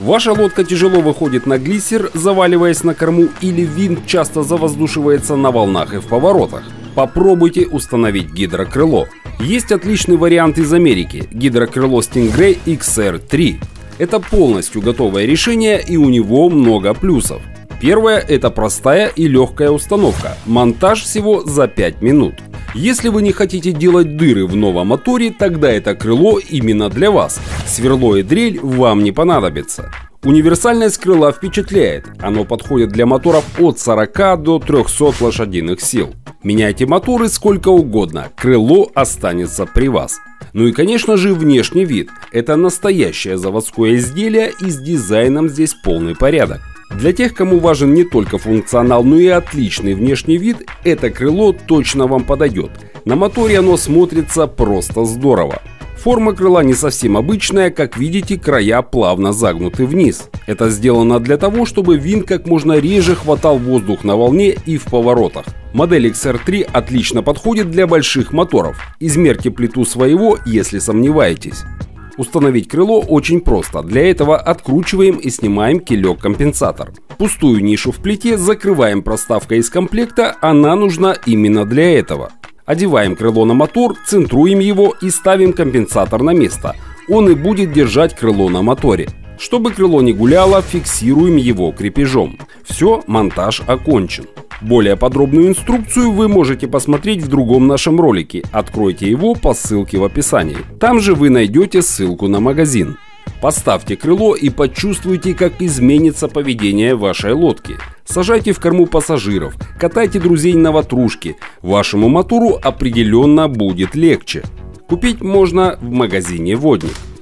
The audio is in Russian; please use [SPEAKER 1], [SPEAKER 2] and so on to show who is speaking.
[SPEAKER 1] Ваша лодка тяжело выходит на глиссер, заваливаясь на корму, или винт часто завоздушивается на волнах и в поворотах. Попробуйте установить гидрокрыло. Есть отличный вариант из Америки – гидрокрыло Stingray XR3. Это полностью готовое решение, и у него много плюсов. Первое – это простая и легкая установка. Монтаж всего за 5 минут. Если вы не хотите делать дыры в новом моторе, тогда это крыло именно для вас. Сверло и дрель вам не понадобится. Универсальность крыла впечатляет. Оно подходит для моторов от 40 до 300 лошадиных сил. Меняйте моторы сколько угодно, крыло останется при вас. Ну и конечно же внешний вид. Это настоящее заводское изделие, и с дизайном здесь полный порядок. Для тех, кому важен не только функционал, но и отличный внешний вид, это крыло точно вам подойдет. На моторе оно смотрится просто здорово. Форма крыла не совсем обычная, как видите, края плавно загнуты вниз. Это сделано для того, чтобы винт как можно реже хватал воздух на волне и в поворотах. Модель XR3 отлично подходит для больших моторов. Измерьте плиту своего, если сомневаетесь. Установить крыло очень просто. Для этого откручиваем и снимаем килек-компенсатор. Пустую нишу в плите закрываем проставкой из комплекта, она нужна именно для этого. Одеваем крыло на мотор, центруем его и ставим компенсатор на место. Он и будет держать крыло на моторе. Чтобы крыло не гуляло, фиксируем его крепежом. Все, монтаж окончен. Более подробную инструкцию вы можете посмотреть в другом нашем ролике. Откройте его по ссылке в описании. Там же вы найдете ссылку на магазин. Поставьте крыло и почувствуйте, как изменится поведение вашей лодки. Сажайте в корму пассажиров, катайте друзей на ватрушке. Вашему мотору определенно будет легче. Купить можно в магазине «Водник».